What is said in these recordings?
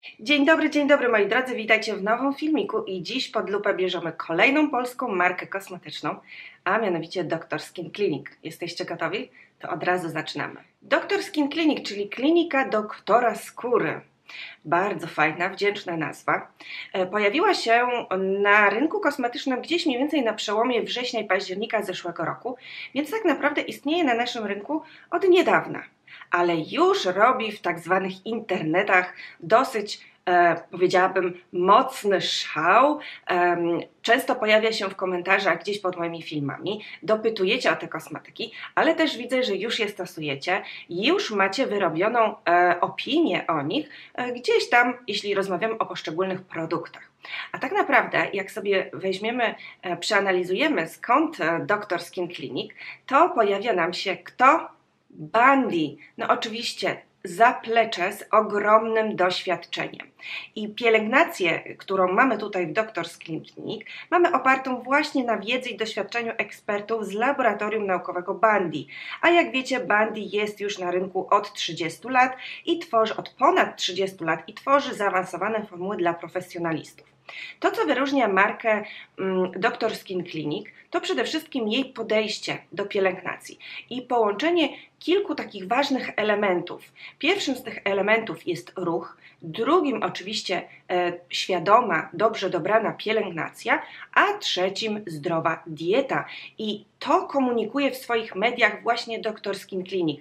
Dzień dobry moi drodzy, witajcie w nowym filmiku i dziś pod lupę bierzemy kolejną polską markę kosmetyczną, a mianowicie Dr. Skin Clinic. Jesteście gotowi? To od razu zaczynamy. Dr. Skin Clinic, czyli klinika doktora skóry. Bardzo fajna, wdzięczna nazwa. Pojawiła się na rynku kosmetycznym gdzieś mniej więcej na przełomie września i października zeszłego roku, więc tak naprawdę istnieje na naszym rynku od niedawna, ale już robi w tak zwanych internetach dosyć powiedziałabym, mocny szał. Często pojawia się w komentarzach gdzieś pod moimi filmami, dopytujecie o te kosmetyki, ale też widzę, że już je stosujecie, już macie wyrobioną opinię o nich gdzieś tam, jeśli rozmawiamy o poszczególnych produktach. A tak naprawdę, jak sobie weźmiemy, przeanalizujemy skąd Dr. Skin Clinic, to pojawia nam się kto? Bundy. No oczywiście zaplecze z ogromnym doświadczeniem. I pielęgnację, którą mamy tutaj w Dr. Skin Clinic, mamy opartą właśnie na wiedzy i doświadczeniu ekspertów z laboratorium naukowego Bundy. A jak wiecie, Bundy jest już na rynku od 30 lat i tworzy od ponad 30 lat i tworzy zaawansowane formuły dla profesjonalistów. To, co wyróżnia markę Dr. Skin Clinic, to przede wszystkim jej podejście do pielęgnacji i połączenie kilku takich ważnych elementów. Pierwszym z tych elementów jest ruch, drugim oczywiście świadoma, dobrze dobrana pielęgnacja, a trzecim zdrowa dieta. I to komunikuje w swoich mediach właśnie Dr. Skin Clinic.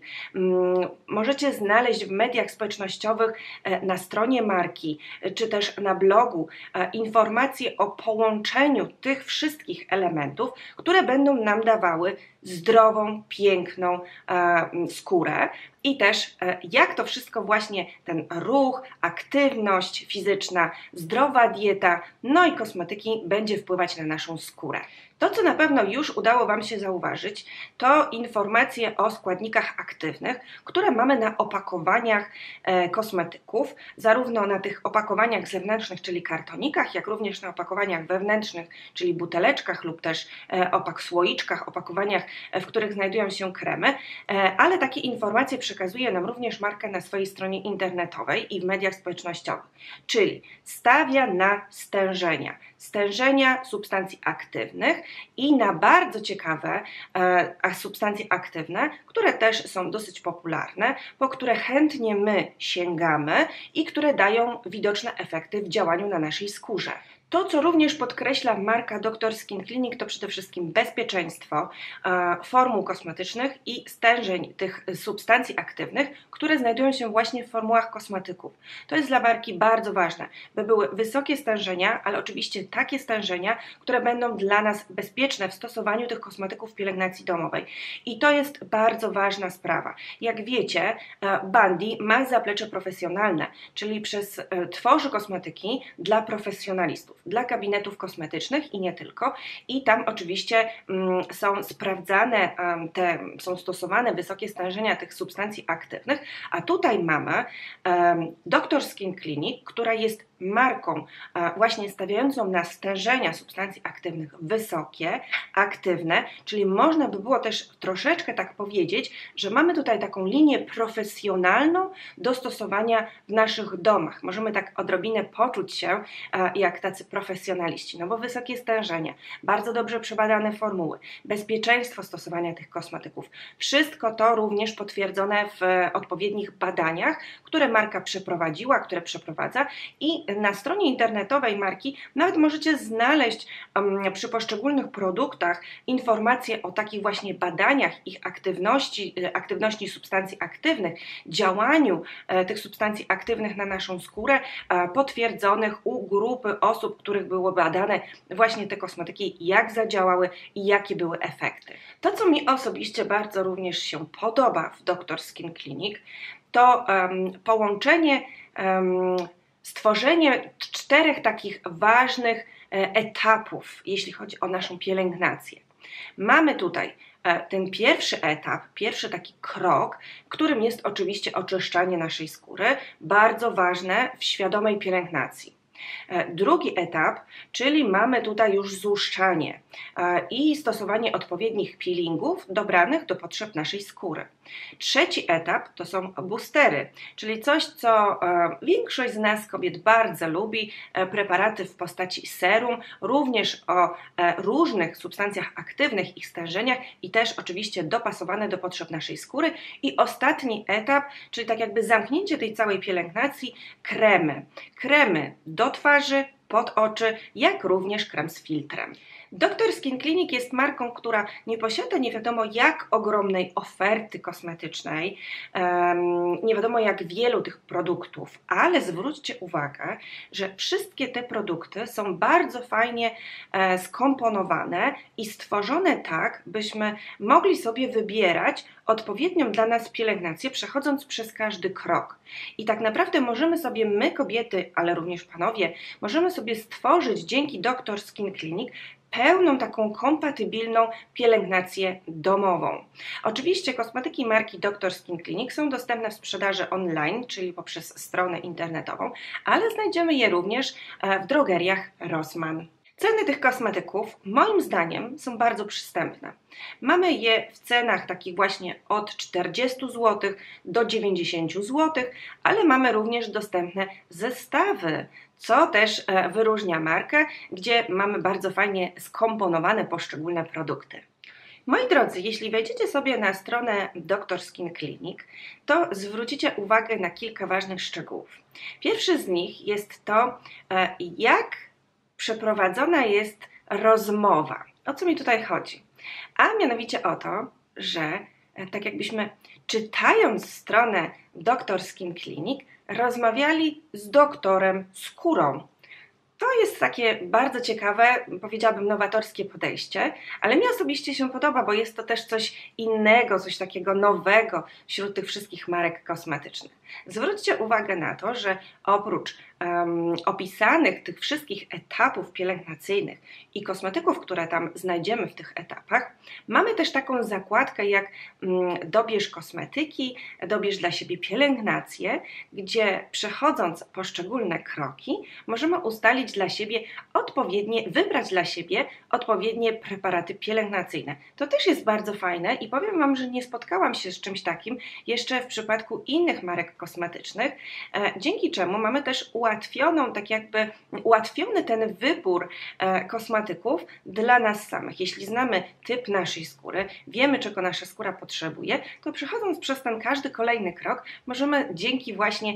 Możecie znaleźć w mediach społecznościowych na stronie marki, czy też na blogu informacje o połączeniu tych wszystkich elementów, które będą nam dawały zdrową, piękną skórę i też jak to wszystko właśnie ten ruch, aktywność fizyczna, zdrowa dieta, no i kosmetyki będzie wpływać na naszą skórę. To, co na pewno już udało Wam się zauważyć, to informacje o składnikach aktywnych, które mamy na opakowaniach kosmetyków, zarówno na tych opakowaniach zewnętrznych, czyli kartonikach, jak również na opakowaniach wewnętrznych, czyli buteleczkach lub też słoiczkach, opakowaniach, w których znajdują się kremy, ale takie informacje przekazuje nam również marka na swojej stronie internetowej i w mediach społecznościowych, czyli stawia na stężenia substancji aktywnych i na bardzo ciekawe substancje aktywne, które też są dosyć popularne, po które chętnie my sięgamy i które dają widoczne efekty w działaniu na naszej skórze. To, co również podkreśla marka Dr. Skin Clinic, to przede wszystkim bezpieczeństwo formuł kosmetycznych i stężeń tych substancji aktywnych, które znajdują się właśnie w formułach kosmetyków. To jest dla marki bardzo ważne, by były wysokie stężenia, ale oczywiście takie stężenia, które będą dla nas bezpieczne w stosowaniu tych kosmetyków w pielęgnacji domowej. I to jest bardzo ważna sprawa. Jak wiecie, Bundy ma zaplecze profesjonalne, czyli tworzy kosmetyki dla profesjonalistów, dla gabinetów kosmetycznych i nie tylko. I tam oczywiście są sprawdzane, są stosowane wysokie stężenia tych substancji aktywnych, a tutaj mamy Dr. Skin Clinic, która jest marką właśnie stawiającą na stężenia substancji aktywnych wysokie, aktywne, czyli można by było też troszeczkę tak powiedzieć, że mamy tutaj taką linię profesjonalną do stosowania w naszych domach. Możemy tak odrobinę poczuć się jak tacy profesjonaliści, no bo wysokie stężenia, bardzo dobrze przebadane formuły, bezpieczeństwo stosowania tych kosmetyków. Wszystko to również potwierdzone w odpowiednich badaniach, które marka przeprowadziła, które przeprowadza i na stronie internetowej marki nawet możecie znaleźć przy poszczególnych produktach informacje o takich właśnie badaniach, ich aktywności substancji aktywnych, działaniu tych substancji aktywnych na naszą skórę, potwierdzonych u grupy osób, których było badane właśnie te kosmetyki, jak zadziałały i jakie były efekty. To, co mi osobiście bardzo również się podoba w Dr. Skin Clinic, to połączenie, stworzenie 4 takich ważnych etapów, jeśli chodzi o naszą pielęgnację. Mamy tutaj ten pierwszy etap, pierwszy taki krok, którym jest oczywiście oczyszczanie naszej skóry, bardzo ważne w świadomej pielęgnacji. Drugi etap, czyli mamy tutaj już złuszczanie i stosowanie odpowiednich peelingów dobranych do potrzeb naszej skóry. Trzeci etap to są boostery, czyli coś, co większość z nas kobiet bardzo lubi, preparaty w postaci serum, również o różnych substancjach aktywnych, ich stężeniach i też oczywiście dopasowane do potrzeb naszej skóry. I ostatni etap, czyli tak jakby zamknięcie tej całej pielęgnacji, kremy. Kremy do twarzy, pod oczy, jak również krem z filtrem. Dr. Skin Clinic jest marką, która nie posiada nie wiadomo jak ogromnej oferty kosmetycznej, nie wiadomo jak wielu tych produktów, ale zwróćcie uwagę, że wszystkie te produkty są bardzo fajnie skomponowane i stworzone tak, byśmy mogli sobie wybierać odpowiednią dla nas pielęgnację, przechodząc przez każdy krok. I tak naprawdę możemy sobie my, kobiety, ale również panowie, możemy sobie stworzyć dzięki Dr. Skin Clinic pełną taką kompatybilną pielęgnację domową. Oczywiście kosmetyki marki Dr. Skin Clinic są dostępne w sprzedaży online, czyli poprzez stronę internetową, ale znajdziemy je również w drogeriach Rossmann. Ceny tych kosmetyków moim zdaniem są bardzo przystępne. Mamy je w cenach takich właśnie od 40 zł do 90 zł, ale mamy również dostępne zestawy, co też wyróżnia markę, gdzie mamy bardzo fajnie skomponowane poszczególne produkty. Moi drodzy, jeśli wejdziecie sobie na stronę Dr. Skin Clinic, to zwrócicie uwagę na kilka ważnych szczegółów. Pierwszy z nich jest to, jak przeprowadzona jest rozmowa. O co mi tutaj chodzi? A mianowicie o to, że tak jakbyśmy czytając stronę Dr. Skin Clinic rozmawiali z doktorem skórą. To jest takie bardzo ciekawe, powiedziałabym nowatorskie podejście, ale mi osobiście się podoba, bo jest to też coś innego, coś takiego nowego wśród tych wszystkich marek kosmetycznych. Zwróćcie uwagę na to, że oprócz opisanych tych wszystkich etapów pielęgnacyjnych i kosmetyków, które tam znajdziemy w tych etapach, mamy też taką zakładkę jak dobierz kosmetyki, dobierz dla siebie pielęgnację, gdzie przechodząc poszczególne kroki możemy ustalić dla siebie wybrać dla siebie odpowiednie preparaty pielęgnacyjne. To też jest bardzo fajne i powiem Wam, że nie spotkałam się z czymś takim jeszcze w przypadku innych marek kosmetycznych, dzięki czemu mamy też ułatwiony ten wybór kosmetyków dla nas samych. Jeśli znamy typ naszej skóry, wiemy czego nasza skóra potrzebuje, to przechodząc przez ten każdy kolejny krok możemy dzięki właśnie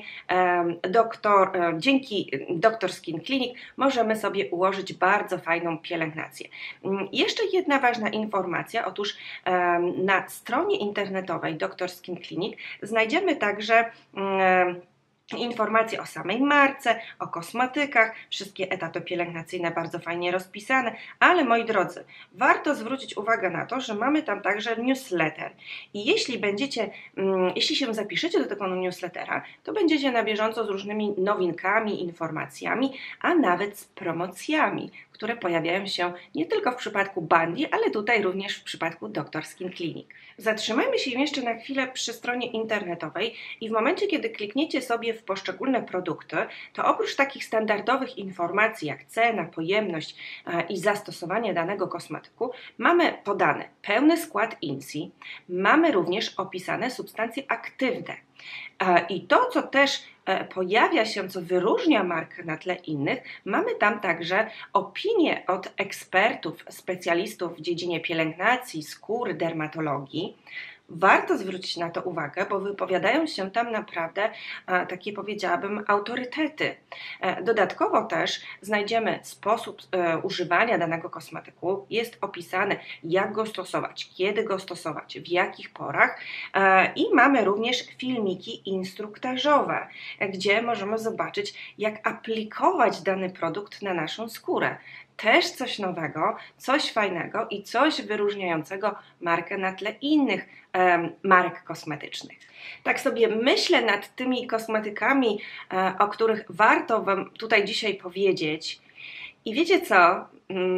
Dr. Skin Clinic możemy sobie ułożyć bardzo fajną pielęgnację. Jeszcze jedna ważna informacja, otóż na stronie internetowej Dr. Skin Clinic znajdziemy także informacje o samej marce, o kosmetykach, wszystkie etapy pielęgnacyjne bardzo fajnie rozpisane, ale moi drodzy, warto zwrócić uwagę na to, że mamy tam także newsletter i jeśli się zapiszecie do tego newslettera, to będziecie na bieżąco z różnymi nowinkami, informacjami, a nawet z promocjami, które pojawiają się nie tylko w przypadku Bundy, ale tutaj również w przypadku Dr. Skin Clinic. Zatrzymajmy się jeszcze na chwilę przy stronie internetowej i w momencie, kiedy klikniecie sobie w poszczególne produkty, to oprócz takich standardowych informacji jak cena, pojemność i zastosowanie danego kosmetyku, mamy podany pełny skład INSI, mamy również opisane substancje aktywne. I to, co też pojawia się, co wyróżnia markę na tle innych, mamy tam także opinie od ekspertów, specjalistów w dziedzinie pielęgnacji, skóry, dermatologii. Warto zwrócić na to uwagę, bo wypowiadają się tam naprawdę takie, powiedziałabym, autorytety. Dodatkowo też znajdziemy sposób używania danego kosmetyku, jest opisane jak go stosować, kiedy go stosować, w jakich porach i mamy również filmiki instruktażowe, gdzie możemy zobaczyć jak aplikować dany produkt na naszą skórę. Też coś nowego, coś fajnego i coś wyróżniającego markę na tle innych marek kosmetycznych. Tak sobie myślę nad tymi kosmetykami, o których warto Wam tutaj dzisiaj powiedzieć. I wiecie co?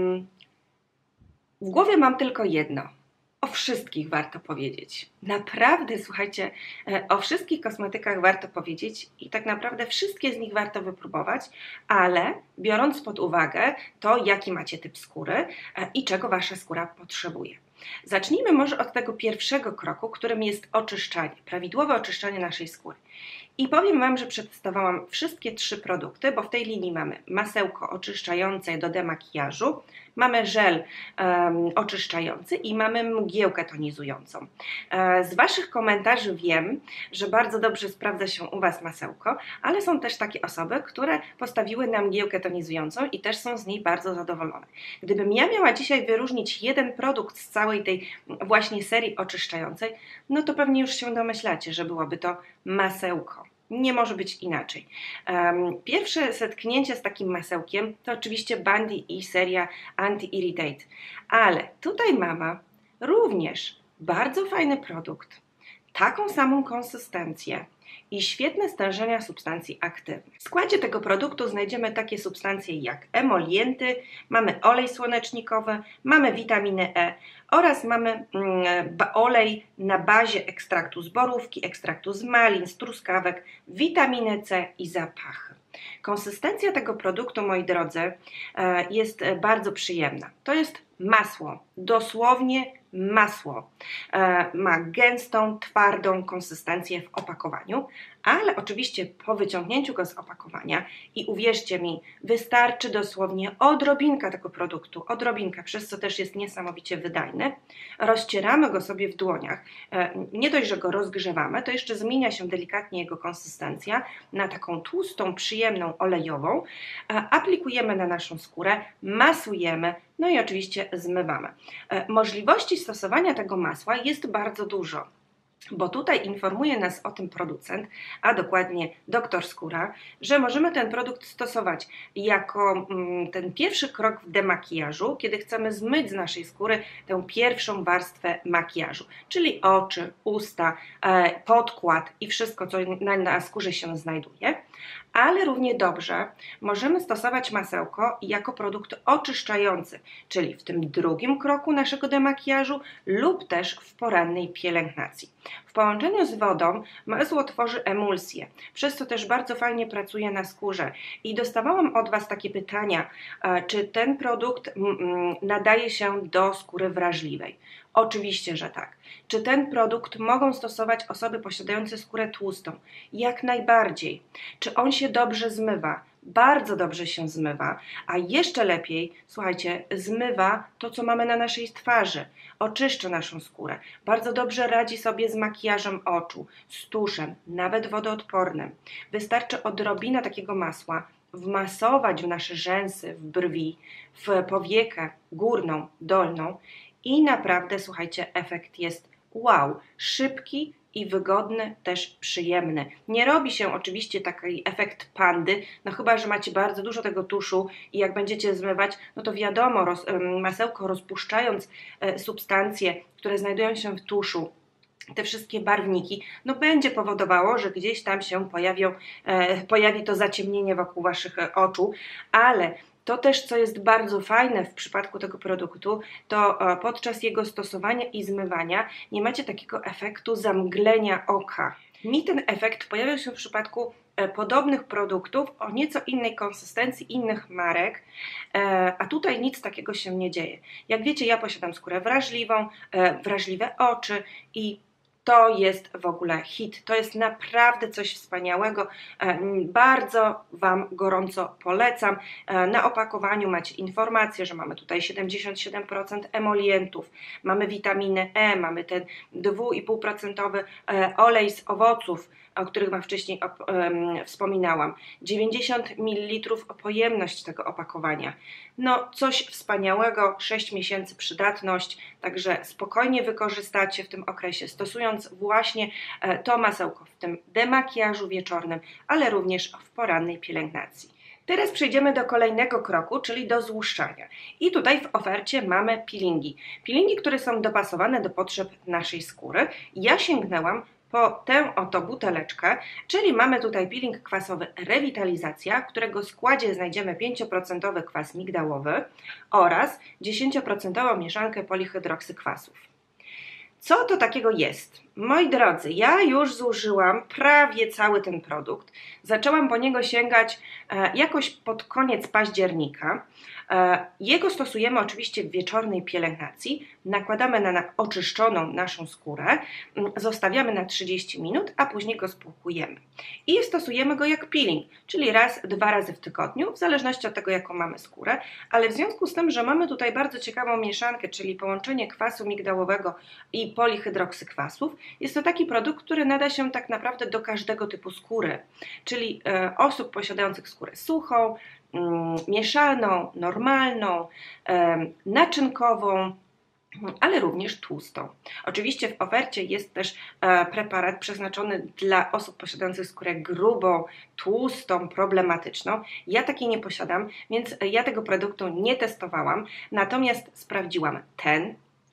W głowie mam tylko jedno. O wszystkich warto powiedzieć. Naprawdę, słuchajcie, o wszystkich kosmetykach warto powiedzieć i tak naprawdę wszystkie z nich warto wypróbować, ale biorąc pod uwagę to, jaki macie typ skóry i czego Wasza skóra potrzebuje. Zacznijmy może od tego pierwszego kroku, którym jest oczyszczanie, prawidłowe oczyszczanie naszej skóry. I powiem Wam, że przetestowałam wszystkie 3 produkty, bo w tej linii mamy masełko oczyszczające do demakijażu, mamy żel oczyszczający i mamy mgiełkę tonizującą. Z Waszych komentarzy wiem, że bardzo dobrze sprawdza się u Was masełko, ale są też takie osoby, które postawiły na mgiełkę tonizującą i też są z niej bardzo zadowolone. Gdybym ja miała dzisiaj wyróżnić jeden produkt z całej tej właśnie serii oczyszczającej, no to pewnie już się domyślacie, że byłoby to masełko. Nie może być inaczej. Pierwsze zetknięcie z takim masełkiem to oczywiście Bandy i seria Anti-Irritate, ale tutaj mama również bardzo fajny produkt, taką samą konsystencję i świetne stężenia substancji aktywnych. W składzie tego produktu znajdziemy takie substancje jak emolienty, mamy olej słonecznikowy, mamy witaminę E oraz mamy olej na bazie ekstraktu z borówki, ekstraktu z malin, z truskawek, witaminę C i zapachy. Konsystencja tego produktu, moi drodzy, jest bardzo przyjemna. To jest masło, dosłownie masło. Ma gęstą, twardą konsystencję w opakowaniu, ale oczywiście po wyciągnięciu go z opakowania i uwierzcie mi, wystarczy dosłownie odrobinka tego produktu, odrobinka, przez co też jest niesamowicie wydajny. Rozcieramy go sobie w dłoniach. Nie dość, że go rozgrzewamy, to jeszcze zmienia się delikatnie jego konsystencja na taką tłustą, przyjemną, olejową. Aplikujemy na naszą skórę, masujemy, no i oczywiście zmywamy. Możliwości stosowania tego masła jest bardzo dużo, bo tutaj informuje nas o tym producent, a dokładnie Dr Skóra, że możemy ten produkt stosować jako ten pierwszy krok w demakijażu, kiedy chcemy zmyć z naszej skóry tę pierwszą warstwę makijażu, czyli oczy, usta, podkład i wszystko, co na skórze się znajduje. Ale równie dobrze możemy stosować masełko jako produkt oczyszczający, czyli w tym drugim kroku naszego demakijażu lub też w porannej pielęgnacji. W połączeniu z wodą masło tworzy emulsję, przez co też bardzo fajnie pracuje na skórze. I dostawałam od Was takie pytania, czy ten produkt nadaje się do skóry wrażliwej. Oczywiście, że tak. Czy ten produkt mogą stosować osoby posiadające skórę tłustą? Jak najbardziej. Czy on się dobrze zmywa? Bardzo dobrze się zmywa, a jeszcze lepiej, słuchajcie, zmywa to, co mamy na naszej twarzy, oczyszcza naszą skórę, bardzo dobrze radzi sobie z makijażem oczu, z tuszem, nawet wodoodpornym. Wystarczy odrobina takiego masła wmasować w nasze rzęsy, w brwi, w powiekę górną, dolną i naprawdę, słuchajcie, efekt jest wow, szybki i wygodny, też przyjemny. Nie robi się oczywiście taki efekt pandy, no chyba, że macie bardzo dużo tego tuszu i jak będziecie zmywać, no to wiadomo, masełko rozpuszczając substancje, które znajdują się w tuszu, te wszystkie barwniki, no będzie powodowało, że gdzieś tam się pojawi to zaciemnienie wokół Waszych oczu, ale to też, co jest bardzo fajne w przypadku tego produktu, to podczas jego stosowania i zmywania nie macie takiego efektu zamglenia oka. Mi ten efekt pojawiał się w przypadku podobnych produktów o nieco innej konsystencji, innych marek, a tutaj nic takiego się nie dzieje. Jak wiecie, ja posiadam skórę wrażliwą, wrażliwe oczy i to jest w ogóle hit. To jest naprawdę coś wspaniałego. Bardzo Wam gorąco polecam. Na opakowaniu macie informację, że mamy tutaj 77% emolientów, mamy witaminę E, mamy ten 2,5% olej z owoców, o których Wam wcześniej wspominałam. 90 ml pojemność tego opakowania. No coś wspaniałego, 6 miesięcy przydatność, także spokojnie wykorzystacie w tym okresie, stosując właśnie to masełko w tym demakijażu wieczornym, ale również w porannej pielęgnacji. Teraz przejdziemy do kolejnego kroku, czyli do złuszczania. I tutaj w ofercie mamy peelingi. Peelingi, które są dopasowane do potrzeb naszej skóry. Ja sięgnęłam po tę oto buteleczkę, czyli mamy tutaj peeling kwasowy Rewitalizacja, w którego składzie znajdziemy 5% kwas migdałowy oraz 10% mieszankę polihydroksykwasów. Co to takiego jest? Moi drodzy, ja już zużyłam prawie cały ten produkt. Zaczęłam po niego sięgać jakoś pod koniec października. Jego stosujemy oczywiście w wieczornej pielęgnacji. Nakładamy na oczyszczoną naszą skórę, zostawiamy na 30 minut, a później go spłukujemy. I stosujemy go jak peeling, czyli raz, 2 razy w tygodniu, w zależności od tego, jaką mamy skórę. Ale w związku z tym, że mamy tutaj bardzo ciekawą mieszankę, czyli połączenie kwasu migdałowego i polihydroksykwasów, jest to taki produkt, który nada się tak naprawdę do każdego typu skóry, czyli osób posiadających skórę suchą, mieszalną, normalną, naczynkową, ale również tłustą. Oczywiście w ofercie jest też preparat przeznaczony dla osób posiadających skórę grubą, tłustą, problematyczną. Ja takiej nie posiadam, więc ja tego produktu nie testowałam, natomiast sprawdziłam ten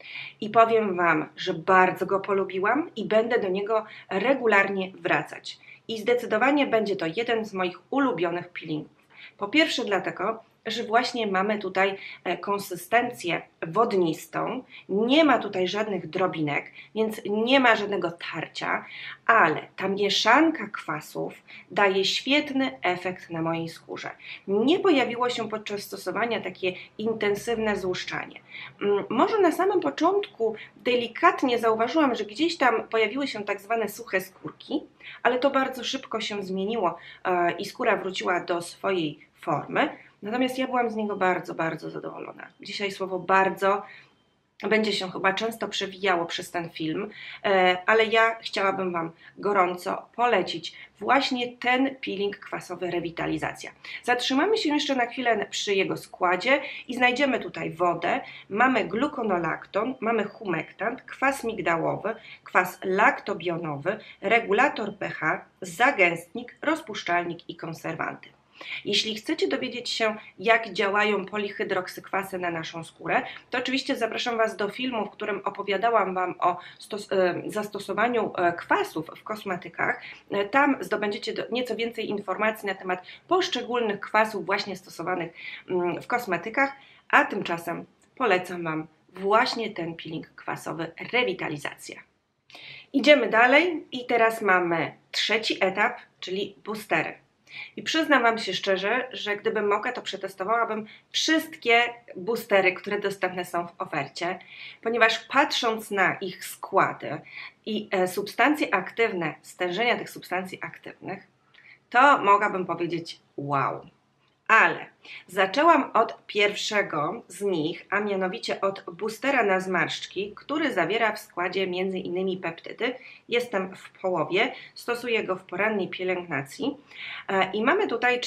i powiem Wam, że bardzo go polubiłam i będę do niego regularnie wracać. I zdecydowanie będzie to jeden z moich ulubionych peelingów. Po pierwsze dlatego, że właśnie mamy tutaj konsystencję wodnistą, nie ma tutaj żadnych drobinek, więc nie ma żadnego tarcia, ale ta mieszanka kwasów daje świetny efekt na mojej skórze. Nie pojawiło się podczas stosowania takie intensywne złuszczanie. Może na samym początku delikatnie zauważyłam, że gdzieś tam pojawiły się tak zwane suche skórki, ale to bardzo szybko się zmieniło i skóra wróciła do swojej formy. Natomiast ja byłam z niego bardzo, bardzo zadowolona. Dzisiaj słowo bardzo będzie się chyba często przewijało przez ten film, ale ja chciałabym Wam gorąco polecić właśnie ten peeling kwasowy Rewitalizacja. Zatrzymamy się jeszcze na chwilę przy jego składzie i znajdziemy tutaj wodę, mamy gluconolakton, mamy humektant, kwas migdałowy, kwas laktobionowy, regulator pH, zagęstnik, rozpuszczalnik i konserwanty. Jeśli chcecie dowiedzieć się, jak działają polihydrokskwasy na naszą skórę, to oczywiście zapraszam Was do filmu, w którym opowiadałam Wam o zastosowaniu kwasów w kosmetykach. Tam zdobędziecie nieco więcej informacji na temat poszczególnych kwasów właśnie stosowanych w kosmetykach, a tymczasem polecam Wam właśnie ten peeling kwasowy Rewitalizacja. Idziemy dalej i teraz mamy trzeci etap, czyli boostery. I przyznam Wam się szczerze, że gdybym mogła, to przetestowałabym wszystkie boostery, które dostępne są w ofercie, ponieważ patrząc na ich składy i substancje aktywne, stężenia tych substancji aktywnych, to mogłabym powiedzieć wow. Ale zaczęłam od pierwszego z nich, a mianowicie od boostera na zmarszczki, który zawiera w składzie m.in. peptydy. Jestem w połowie, stosuję go w porannej pielęgnacji i mamy tutaj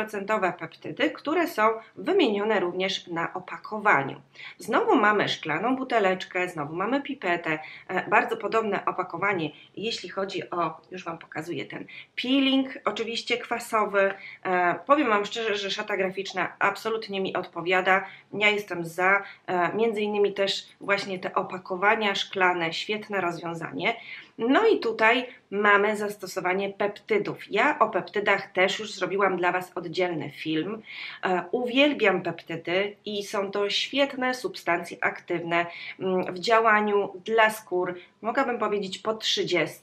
4% peptydy, które są wymienione również na opakowaniu. Znowu mamy szklaną buteleczkę, znowu mamy pipetę, bardzo podobne opakowanie, jeśli chodzi o, już Wam pokazuję ten peeling, oczywiście kwasowy. Powiem Wam szczerze, że szata graficzna absolutnie mi odpowiada. Ja jestem za, między innymi też właśnie te opakowania szklane, świetne rozwiązanie. No i tutaj mamy zastosowanie peptydów. Ja o peptydach też już zrobiłam dla Was oddzielny film. Uwielbiam peptydy i są to świetne substancje aktywne w działaniu dla skór, mogłabym powiedzieć po 30.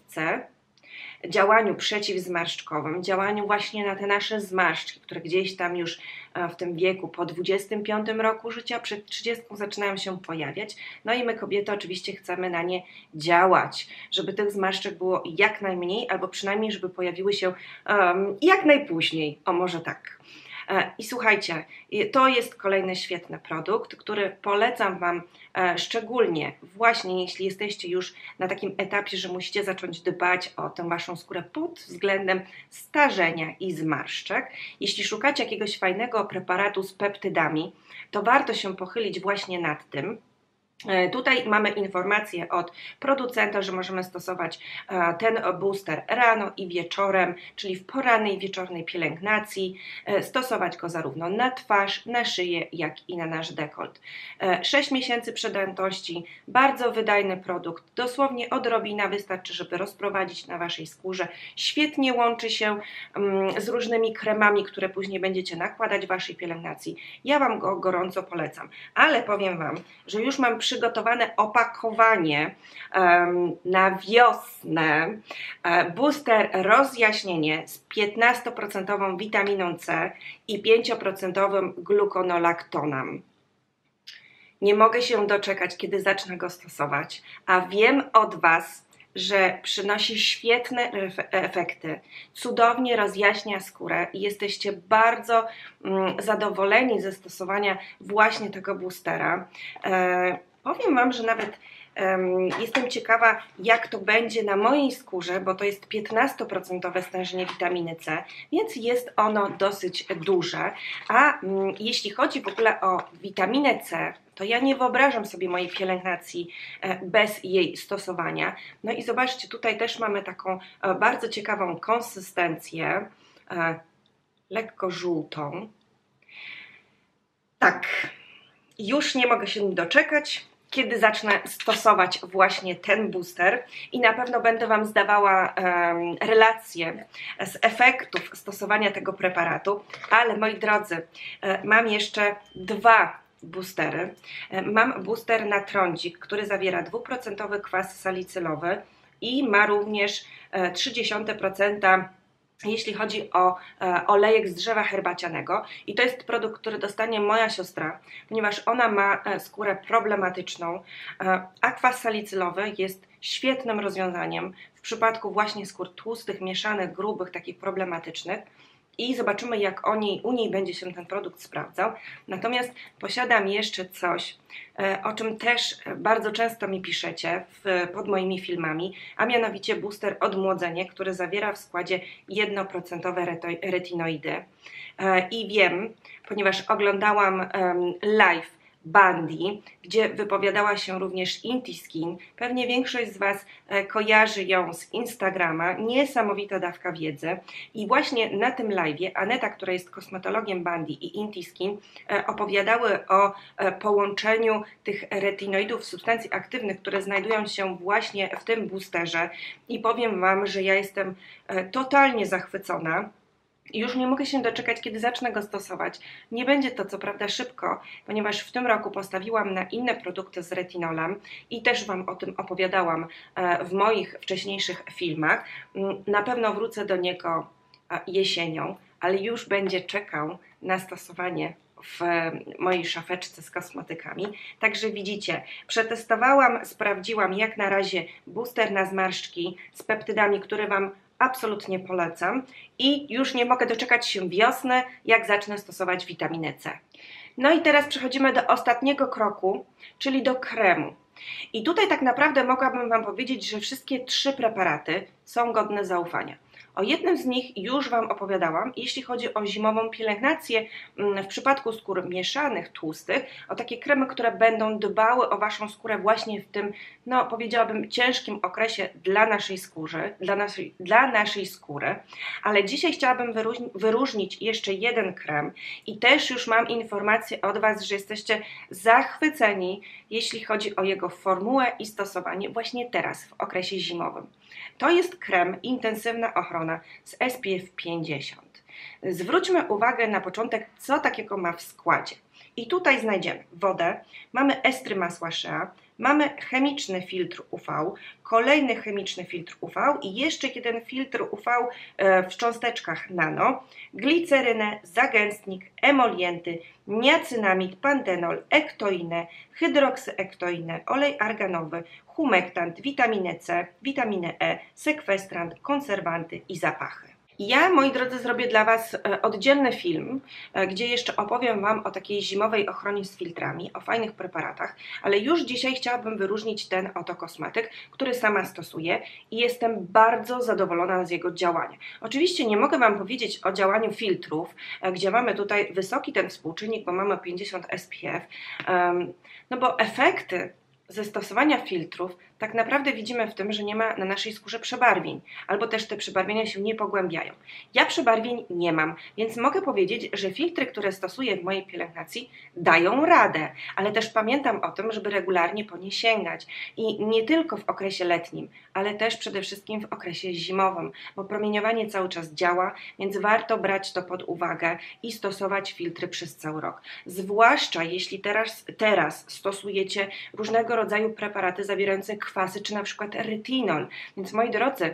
Działaniu przeciwzmarszczkowym, działaniu właśnie na te nasze zmarszczki, które gdzieś tam już w tym wieku po 25 roku życia, przed 30 zaczynają się pojawiać. No i my kobiety oczywiście chcemy na nie działać, żeby tych zmarszczek było jak najmniej, albo przynajmniej żeby pojawiły się jak najpóźniej, o może tak. I słuchajcie, to jest kolejny świetny produkt, który polecam Wam szczególnie właśnie jeśli jesteście już na takim etapie, że musicie zacząć dbać o tę Waszą skórę pod względem starzenia i zmarszczek. Jeśli szukacie jakiegoś fajnego preparatu z peptydami, to warto się pochylić właśnie nad tym. Tutaj mamy informację od producenta, że możemy stosować ten booster rano i wieczorem, czyli w porannej i wieczornej pielęgnacji, stosować go zarówno na twarz, na szyję, jak i na nasz dekolt. 6 miesięcy przydajności, bardzo wydajny produkt, dosłownie odrobina wystarczy, żeby rozprowadzić na Waszej skórze. Świetnie łączy się z różnymi kremami, które później będziecie nakładać w Waszej pielęgnacji. Ja Wam go gorąco polecam, ale powiem Wam, że już mam przygotowane opakowanie na wiosnę. Booster rozjaśnienie z 15% witaminą C i 5% gluconolactonem. Nie mogę się doczekać, kiedy zacznę go stosować, a wiem od Was, że przynosi świetne efekty, cudownie rozjaśnia skórę i jesteście bardzo zadowoleni ze stosowania właśnie tego boostera. Powiem Wam, że nawet jestem ciekawa, jak to będzie na mojej skórze, bo to jest 15% stężenie witaminy C, więc jest ono dosyć duże. A jeśli chodzi w ogóle o witaminę C, to ja nie wyobrażam sobie mojej pielęgnacji bez jej stosowania. No i zobaczcie, tutaj też mamy taką bardzo ciekawą konsystencję, lekko żółtą. Tak, już nie mogę się doczekać, kiedy zacznę stosować właśnie ten booster i na pewno będę Wam zdawała relacje z efektów stosowania tego preparatu, ale moi drodzy, mam jeszcze dwa boostery. Mam booster na trądzik, który zawiera 2% kwas salicylowy i ma również 0,3% jeśli chodzi o olejek z drzewa herbacianego i to jest produkt, który dostanie moja siostra, ponieważ ona ma skórę problematyczną, a kwas salicylowy jest świetnym rozwiązaniem w przypadku właśnie skór tłustych, mieszanych, grubych, takich problematycznych i zobaczymy, jak u niej będzie się ten produkt sprawdzał. Natomiast posiadam jeszcze coś, o czym też bardzo często mi piszecie pod moimi filmami, a mianowicie booster odmłodzenie, który zawiera w składzie 1% retinoidy. I wiem, ponieważ oglądałam live Bandy, gdzie wypowiadała się również Inti Skin. Pewnie większość z Was kojarzy ją z Instagrama. Niesamowita dawka wiedzy. I właśnie na tym live'ie Aneta, która jest kosmetologiem Bandy i Inti Skin, opowiadały o połączeniu tych retinoidów, substancji aktywnych, które znajdują się właśnie w tym boosterze. I powiem Wam, że ja jestem totalnie zachwycona. I już nie mogę się doczekać, kiedy zacznę go stosować. Nie będzie to co prawda szybko, ponieważ w tym roku postawiłam na inne produkty z retinolem i też Wam o tym opowiadałam w moich wcześniejszych filmach. Na pewno wrócę do niego jesienią, ale już będzie czekał na stosowanie w mojej szafeczce z kosmetykami. Także widzicie, przetestowałam, sprawdziłam jak na razie booster na zmarszczki z peptydami, który Wam absolutnie polecam i już nie mogę doczekać się wiosny, jak zacznę stosować witaminę C. No i teraz przechodzimy do ostatniego kroku, czyli do kremu. I tutaj tak naprawdę mogłabym Wam powiedzieć, że wszystkie trzy preparaty są godne zaufania. O jednym z nich już Wam opowiadałam, jeśli chodzi o zimową pielęgnację w przypadku skór mieszanych, tłustych, o takie kremy, które będą dbały o Waszą skórę właśnie w tym, no powiedziałabym, ciężkim okresie dla naszej skóry. Ale dzisiaj chciałabym wyróżnić jeszcze jeden krem i też już mam informację od Was, że jesteście zachwyceni, jeśli chodzi o jego formułę i stosowanie właśnie teraz, w okresie zimowym. To jest krem Intensywna Ochrona z SPF 50. Zwróćmy uwagę na początek, co takiego ma w składzie. I tutaj znajdziemy wodę, mamy estry masła shea, mamy chemiczny filtr UV, kolejny chemiczny filtr UV i jeszcze jeden filtr UV w cząsteczkach nano, glicerynę, zagęstnik, emolienty, niacynamid, pantenol, ektoinę, hydroksyektoinę, olej arganowy, humektant, witaminę C, witaminę E, sekwestrant, konserwanty i zapachy. Ja, moi drodzy, zrobię dla Was oddzielny film, gdzie jeszcze opowiem Wam o takiej zimowej ochronie z filtrami, o fajnych preparatach, ale już dzisiaj chciałabym wyróżnić ten oto kosmetyk, który sama stosuję i jestem bardzo zadowolona z jego działania. Oczywiście nie mogę Wam powiedzieć o działaniu filtrów, gdzie mamy tutaj wysoki ten współczynnik, bo mamy 50 SPF, no bo efekty ze stosowania filtrów tak naprawdę widzimy w tym, że nie ma na naszej skórze przebarwień, albo też te przebarwienia się nie pogłębiają. Ja przebarwień nie mam, więc mogę powiedzieć, że filtry, które stosuję w mojej pielęgnacji, dają radę, ale też pamiętam o tym, żeby regularnie po nie sięgać i nie tylko w okresie letnim, ale też przede wszystkim w okresie zimowym, bo promieniowanie cały czas działa, więc warto brać to pod uwagę i stosować filtry przez cały rok. Zwłaszcza jeśli teraz stosujecie różnego rodzaju preparaty zawierające kwasy, czy na przykład retinol. Więc moi drodzy,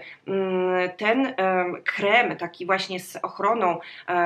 ten krem taki właśnie z ochroną,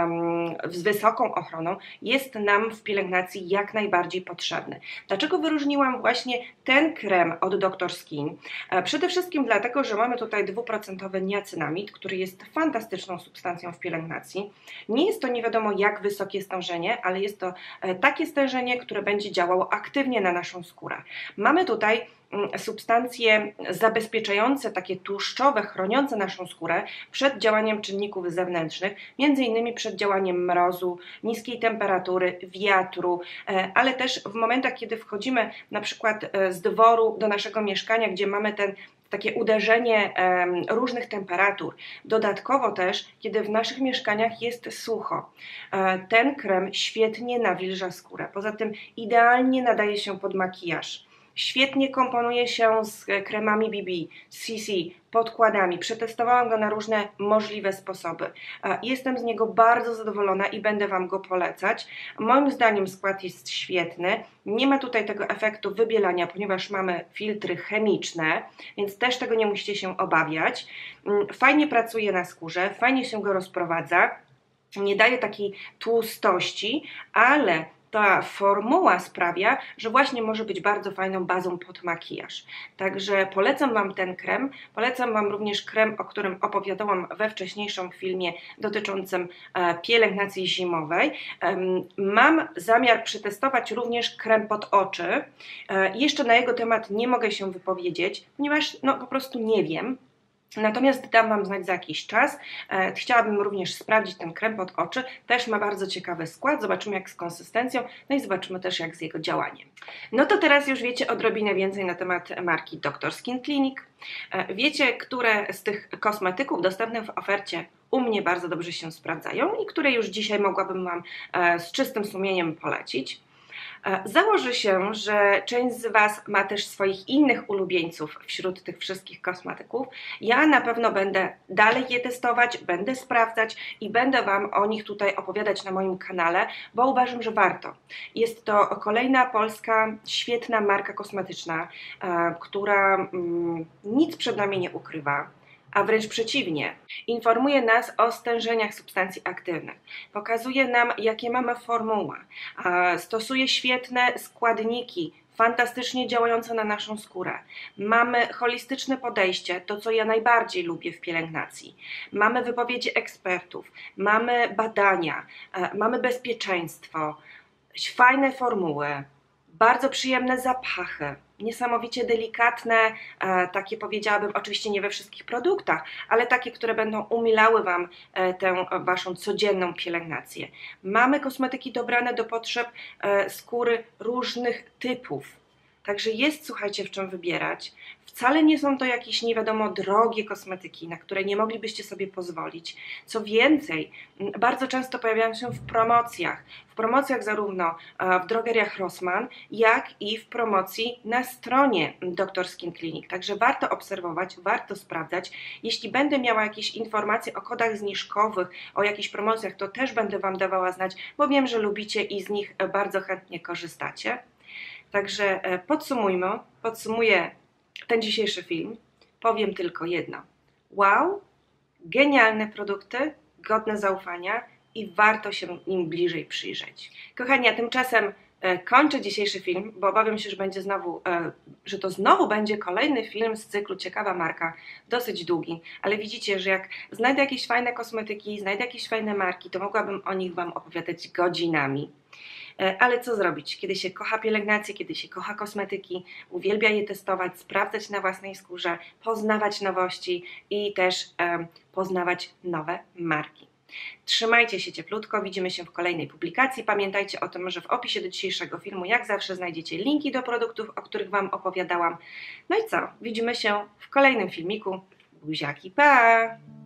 z wysoką ochroną jest nam w pielęgnacji jak najbardziej potrzebny. Dlaczego wyróżniłam właśnie ten krem od Dr. Skin? Przede wszystkim dlatego, że mamy tutaj 2% niacinamid, który jest fantastyczną substancją w pielęgnacji. Nie jest to nie wiadomo jak wysokie stężenie, ale jest to takie stężenie, które będzie działało aktywnie na naszą skórę. Mamy tutaj substancje zabezpieczające, takie tłuszczowe, chroniące naszą skórę przed działaniem czynników zewnętrznych, między innymi przed działaniem mrozu, niskiej temperatury, wiatru, ale też w momentach, kiedy wchodzimy na przykład z dworu do naszego mieszkania, gdzie mamy takie uderzenie różnych temperatur. Dodatkowo też, kiedy w naszych mieszkaniach jest sucho, ten krem świetnie nawilża skórę. Poza tym idealnie nadaje się pod makijaż. Świetnie komponuje się z kremami BB, CC, podkładami. Przetestowałam go na różne możliwe sposoby. Jestem z niego bardzo zadowolona i będę Wam go polecać. Moim zdaniem skład jest świetny. Nie ma tutaj tego efektu wybielania, ponieważ mamy filtry chemiczne, więc też tego nie musicie się obawiać. Fajnie pracuje na skórze, fajnie się go rozprowadza. Nie daje takiej tłustości, ale ta formuła sprawia, że właśnie może być bardzo fajną bazą pod makijaż. Także polecam Wam ten krem. Polecam Wam również krem, o którym opowiadałam we wcześniejszym filmie dotyczącym pielęgnacji zimowej. Mam zamiar przetestować również krem pod oczy. Jeszcze na jego temat nie mogę się wypowiedzieć, ponieważ po prostu nie wiem. Natomiast dam Wam znać za jakiś czas. Chciałabym również sprawdzić ten krem pod oczy. Też ma bardzo ciekawy skład. Zobaczymy jak z konsystencją, no i zobaczymy też jak z jego działaniem. No to teraz już wiecie odrobinę więcej na temat marki Dr. Skin Clinic. Wiecie, które z tych kosmetyków dostępnych w ofercie u mnie bardzo dobrze się sprawdzają i które już dzisiaj mogłabym Wam z czystym sumieniem polecić. Założę się, że część z Was ma też swoich innych ulubieńców wśród tych wszystkich kosmetyków. Ja na pewno będę dalej je testować, będę sprawdzać i będę Wam o nich tutaj opowiadać na moim kanale, bo uważam, że warto. Jest to kolejna polska, świetna marka kosmetyczna, która nic przed nami nie ukrywa. A wręcz przeciwnie, informuje nas o stężeniach substancji aktywnych, pokazuje nam jakie mamy formuły, stosuje świetne składniki, fantastycznie działające na naszą skórę. Mamy holistyczne podejście, to co ja najbardziej lubię w pielęgnacji. Mamy wypowiedzi ekspertów, mamy badania, mamy bezpieczeństwo, fajne formuły, bardzo przyjemne zapachy. Niesamowicie delikatne, takie powiedziałabym, oczywiście nie we wszystkich produktach, ale takie, które będą umilały Wam tę Waszą codzienną pielęgnację. Mamy kosmetyki dobrane do potrzeb skóry różnych typów. Także jest, słuchajcie, w czym wybierać. Wcale nie są to jakieś nie wiadomo drogie kosmetyki, na które nie moglibyście sobie pozwolić. Co więcej, bardzo często pojawiają się w promocjach zarówno w drogeriach Rossmann, jak i w promocji na stronie Dr. Skin Clinic. Także warto obserwować, warto sprawdzać. Jeśli będę miała jakieś informacje o kodach zniżkowych, o jakichś promocjach, to też będę Wam dawała znać, bo wiem, że lubicie i z nich bardzo chętnie korzystacie. Także podsumuję ten dzisiejszy film. Powiem tylko jedno. Wow, genialne produkty, godne zaufania i warto się im bliżej przyjrzeć. Kochani, a tymczasem kończę dzisiejszy film, bo obawiam się, że to znowu będzie kolejny film z cyklu Ciekawa marka, dosyć długi, ale widzicie, że jak znajdę jakieś fajne kosmetyki, znajdę jakieś fajne marki, to mogłabym o nich Wam opowiadać godzinami. Ale co zrobić, kiedy się kocha pielęgnację, kiedy się kocha kosmetyki, uwielbia je testować, sprawdzać na własnej skórze, poznawać nowości i też poznawać nowe marki. Trzymajcie się cieplutko, widzimy się w kolejnej publikacji. Pamiętajcie o tym, że w opisie do dzisiejszego filmu jak zawsze znajdziecie linki do produktów, o których Wam opowiadałam. No i co? Widzimy się w kolejnym filmiku. Buziaki, pa!